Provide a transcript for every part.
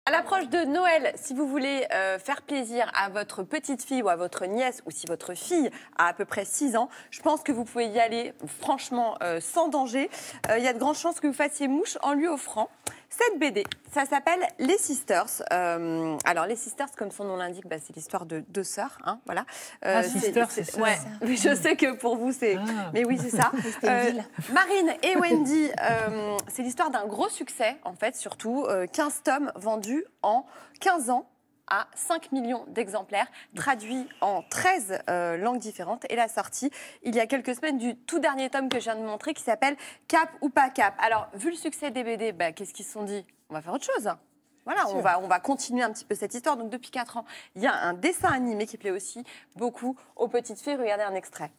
À l'approche de Noël, si vous voulez faire plaisir à votre petite fille ou à votre nièce, ou si votre fille a à peu près 6 ans, je pense que vous pouvez y aller franchement sans danger. Il y a de grandes chances que vous fassiez mouche en lui offrant cette BD. Ça s'appelle Les Sisters. Alors, Les Sisters, comme son nom l'indique, bah, c'est l'histoire de deux sœurs. Hein, voilà. Sisters, c'est ça. Ouais. Oui, je sais que pour vous, c'est... Mais oui, c'est ça. Marine et Wendy, c'est l'histoire d'un gros succès, en fait, surtout. 15 tomes vendus en 15 ans à 5 millions d'exemplaires, traduits en 13 langues différentes. Et la sortie, il y a quelques semaines, du tout dernier tome que je viens de montrer, qui s'appelle Cap ou pas Cap. Alors, vu le succès des BD, bah, qu'est-ce qu'ils se sont dit? On va faire autre chose. Voilà, on va continuer un petit peu cette histoire. Donc, depuis 4 ans, il y a un dessin animé qui plaît aussi beaucoup aux petites filles. Regardez un extrait.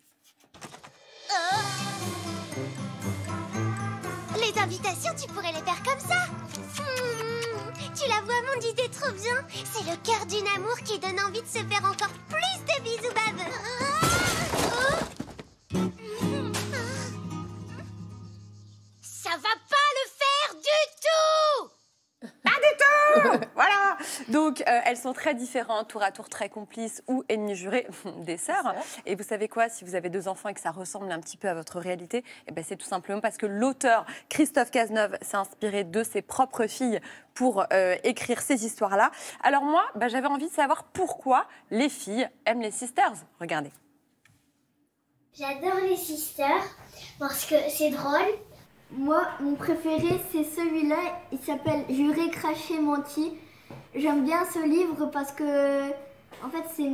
Les invitations, tu pourrais les faire comme ça. Tu la vois, mon idée trop bien. C'est le cœur d'une amour qui donne envie de se faire encore plus de bisous baveux. Ça va pas le faire du tout. Pas du tout. Voilà. Donc, elles sont très différentes, tour à tour très complices ou ennemies jurées des sœurs. Et vous savez quoi, si vous avez 2 enfants et que ça ressemble un petit peu à votre réalité, eh ben, c'est tout simplement parce que l'auteur Christophe Cazeneuve s'est inspiré de ses propres filles pour écrire ces histoires-là. Alors moi, bah, j'avais envie de savoir pourquoi les filles aiment les Sisters. Regardez. J'adore les Sisters parce que c'est drôle. Moi, mon préféré, c'est celui-là. Il s'appelle Juré, craché, menti. J'aime bien ce livre parce que, en fait, c'est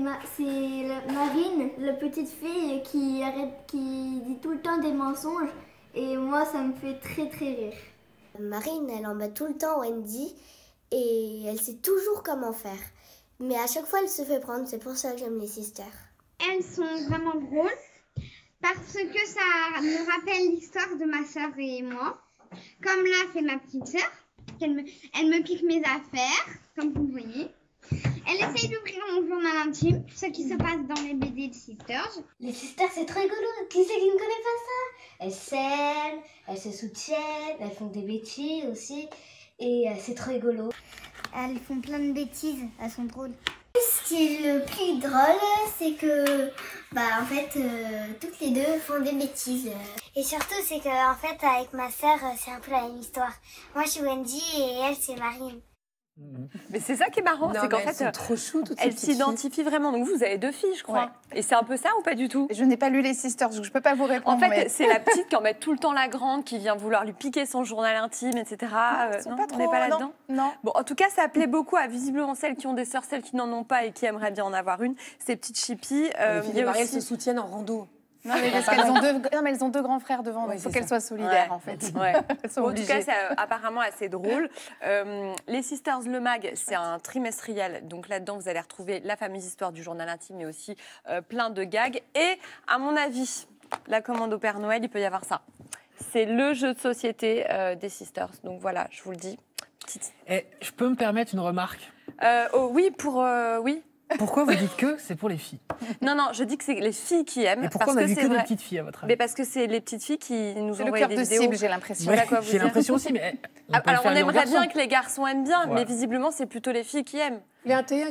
Marine, la petite fille, qui dit tout le temps des mensonges. Et moi, ça me fait très, très rire. Marine, elle embête tout le temps Wendy et elle sait toujours comment faire. Mais à chaque fois, elle se fait prendre. C'est pour ça que j'aime les Sisters. Elles sont vraiment drôles. Parce que ça me rappelle l'histoire de ma sœur et moi. Comme là, c'est ma petite sœur. Elle me pique mes affaires, comme vous voyez. Elle essaye d'ouvrir mon journal intime, ce qui se passe dans les BD de Sisters. Les Sisters, c'est trop rigolo. Qui c'est qui ne connaît pas ça? Elles s'aiment, elles se soutiennent, elles font des bêtises aussi. Et c'est trop rigolo. Elles font plein de bêtises, elles sont drôles. Ce qui est le plus drôle, c'est que, en fait, toutes les deux font des bêtises. Et surtout, c'est que, en fait, avec ma sœur, c'est un peu la même histoire. Moi, je suis Wendy et elle, c'est Marine. Mais c'est ça qui est marrant, c'est qu'en fait, sont trop chou, toutes ces elles petites filles. s'identifient vraiment. Donc vous avez 2 filles, je crois. Ouais. Et c'est un peu ça ou pas du tout? Je n'ai pas lu les Sisters, donc je ne peux pas vous répondre. En fait, mais... c'est la petite qui embête tout le temps la grande, qui vient vouloir lui piquer son journal intime, etc. Non, on n'est pas là-dedans? Non. Bon, en tout cas, ça plaît beaucoup à visiblement celles qui ont des sœurs, celles qui n'en ont pas et qui aimeraient bien en avoir une. Ces petites chippies. Les filles de Marielle se soutiennent en rando. Non, mais parce qu'elles ont 2 grands frères devant, donc il faut qu'elles soient solidaires, en fait. Ouais. Bon, en tout cas, c'est apparemment assez drôle. Les Sisters, le mag, c'est un trimestriel. Donc là-dedans, vous allez retrouver la fameuse histoire du journal intime, mais aussi plein de gags. Et à mon avis, la commande au Père Noël, il peut y avoir ça. C'est le jeu de société des Sisters. Donc voilà, je vous le dis. Et je peux me permettre une remarque? Oui, oui. Pourquoi vous dites que c'est pour les filles? Non, je dis que c'est les filles qui aiment. Et pourquoi on a vu que des petites filles, à votre avis? Mais parce que c'est les petites filles qui nous ont envoyé des vidéos. C'est le cœur de cible, j'ai l'impression. Ouais, j'ai l'impression aussi, mais... Alors, on aimerait bien que les garçons aiment bien, mais visiblement, c'est plutôt les filles qui aiment. Il y a un